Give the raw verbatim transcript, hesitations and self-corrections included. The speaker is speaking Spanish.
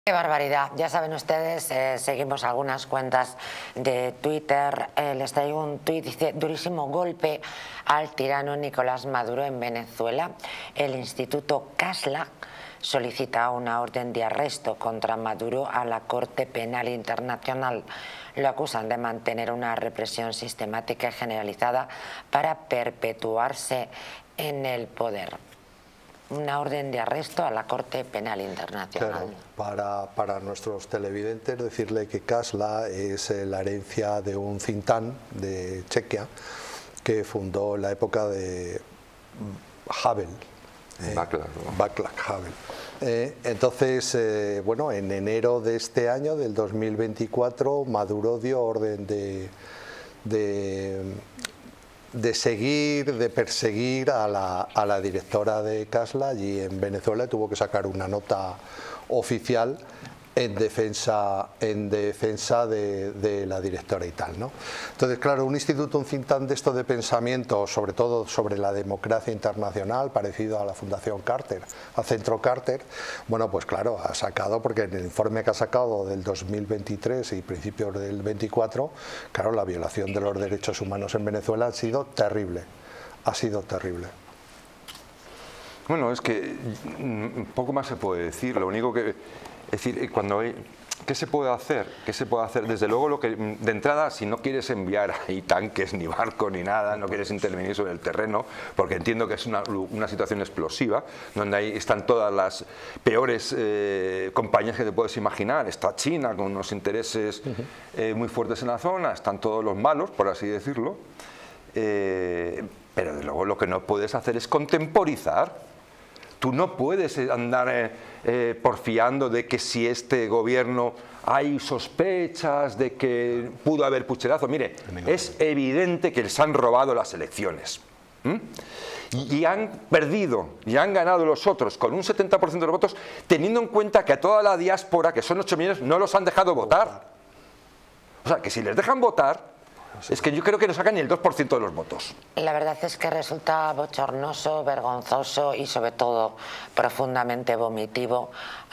Qué barbaridad. Ya saben ustedes, eh, seguimos algunas cuentas de Twitter. Eh, les traigo un tuit, dice: durísimo golpe al tirano Nicolás Maduro en Venezuela. El Instituto Casla solicita una orden de arresto contra Maduro a la Corte Penal Internacional. Lo acusan de mantener una represión sistemática y generalizada para perpetuarse en el poder. Una orden de arresto a la Corte Penal Internacional. Claro, para, para nuestros televidentes decirle que Casla es la herencia de un think tank de Chequia que fundó en la época de Havel. Eh, Václav, ¿no? Václav Havel. Eh, entonces, eh, bueno, en enero de este año, del dos mil veinticuatro, Maduro dio orden de... de de seguir, de perseguir a la, a la directora de Casla allí en Venezuela, y tuvo que sacar una nota oficial en defensa, en defensa de, de la directora y tal, ¿no? Entonces, claro, un instituto, un think tank de esto de pensamiento, sobre todo sobre la democracia internacional, parecido a la Fundación Carter, al Centro Carter, bueno, pues claro, ha sacado, porque en el informe que ha sacado del dos mil veintitrés y principios del veinticuatro, claro, la violación de los derechos humanos en Venezuela ha sido terrible, ha sido terrible. Bueno, es que poco más se puede decir, lo único que... Es decir, cuando hay, ¿qué se puede hacer? ¿Qué se puede hacer? Desde luego, lo que de entrada, si no quieres enviar ahí tanques, ni barcos, ni nada, no quieres intervenir sobre el terreno, porque entiendo que es una, una situación explosiva, donde ahí están todas las peores eh, compañías que te puedes imaginar. Está China con unos intereses eh, muy fuertes en la zona, están todos los malos, por así decirlo, eh, pero desde luego lo que no puedes hacer es contemporizar. Tú no puedes andar eh, eh, porfiando de que si este gobierno hay sospechas de que pudo haber pucherazo. Mire, es evidente que les han robado las elecciones. ¿Mm? Y, y han perdido, y han ganado los otros con un setenta por ciento de los votos, teniendo en cuenta que a toda la diáspora, que son ocho millones, no los han dejado votar. O sea, que si les dejan votar, es que yo creo que no sacan ni el dos por ciento de los votos. La verdad es que resulta bochornoso, vergonzoso y sobre todo profundamente vomitivo